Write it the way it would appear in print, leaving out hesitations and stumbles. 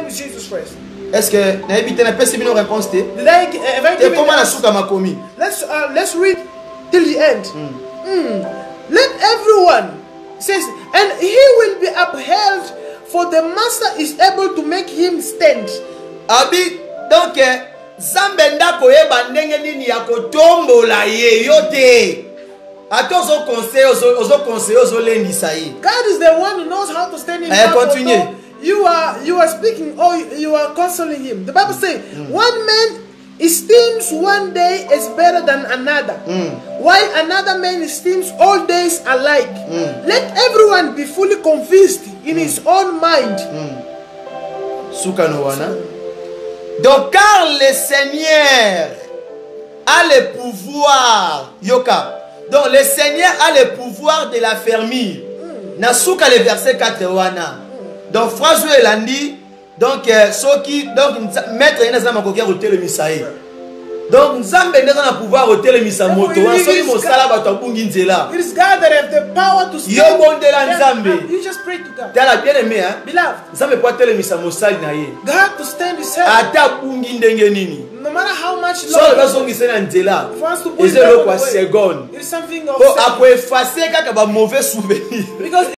with Jesus first. Est-ce que na évité na pesi bino réponse te? Did I give comment na suka makomi? Let's read till the end. Let everyone says, and he will be upheld, for the master is able to make him stand. Abi donc Zambenda koyeba ndenge nini ya kotombola ye yote. Atozo conseil ozo lendisa ye. God is the one who knows how to stand in battle. You are speaking or you are consoling him. The Bible says one man esteems one day as better than another, while another man esteems all days alike. Let everyone be fully convinced in his own mind. Donc car le Seigneur a le pouvoir, Yoka. Donc le Seigneur a le pouvoir de la fermir. Nasuka le verset 4 wana. Donc phrase où elle a dit, donc maître il n'a pas encore ôté le misaï. Donc Nzambe n'a pas pouvoir ôter le misamoto. Soki mosala ba tabungi nzela. It is God that has the power to stand. Yo bondela Nzambe. You just pray to God. Tu as bien aimé hein? Beloved. Nzambe po ôter le misamosali na ye. God to stand his head. Ata bungi ndenge nini. No matter how much love. So la songi sena nzela. Ezelo kwa seconde. It is something of. Po ako effacer kaka ba mauvais souvenir. Because